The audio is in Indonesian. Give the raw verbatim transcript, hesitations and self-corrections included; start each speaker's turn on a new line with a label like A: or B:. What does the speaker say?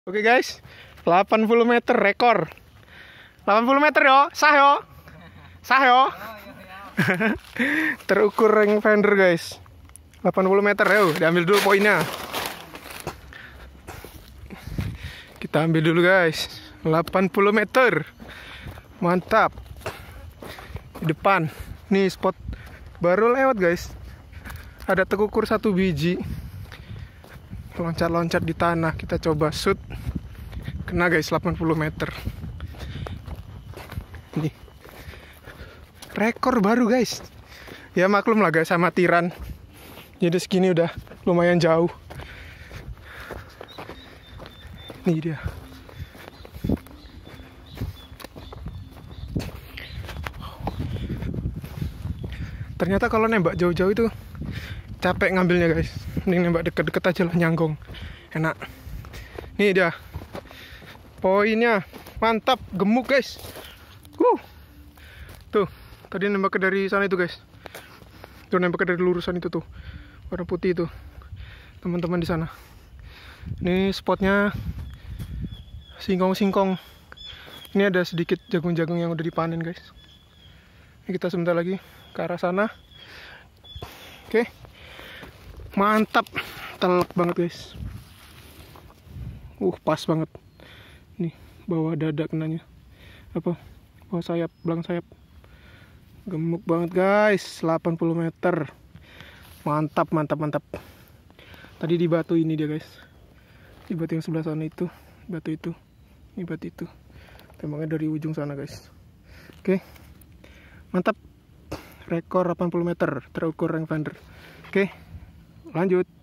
A: Oke guys, delapan puluh meter rekor. delapan puluh meter yo, sah yo. Sah yo. Terukur ring fender guys. delapan puluh meter yo, diambil dulu poinnya. Kita ambil dulu guys. delapan puluh meter. Mantap. Di depan. Nih spot baru lewat guys. Ada tekukur satu biji. Loncat-loncat di tanah, kita coba shoot. Kena guys, delapan puluh meter. Nih. Rekor baru guys. Ya maklum lah guys, sama tiran. Jadi segini udah lumayan jauh. Nih dia. Ternyata kalau nembak jauh-jauh itu capek ngambilnya guys. Mending nembak deket-deket aja lah, nyanggong. Enak. Nih dia. Poinnya mantap, gemuk guys. Uh. Tuh, tadi nembak dari sana itu guys. Tuh nembak dari lurusan itu tuh. Warna putih itu. Teman-teman di sana. Ini spotnya singkong-singkong. Ini ada sedikit jagung-jagung yang udah dipanen guys. Ini kita sebentar lagi ke arah sana. Oke. Mantap. Telak banget guys. Uh, pas banget. Nih, bawah dada kenanya. Apa? Bawah sayap, belakang sayap. Gemuk banget guys. delapan puluh meter. Mantap, mantap, mantap. Tadi di batu ini dia guys. Di batu yang sebelah sana itu. Batu itu. Ini batu itu. Tembaknya dari ujung sana guys. Oke. Mantap. Rekor delapan puluh meter terukur ring fender. Oke. Lanjut.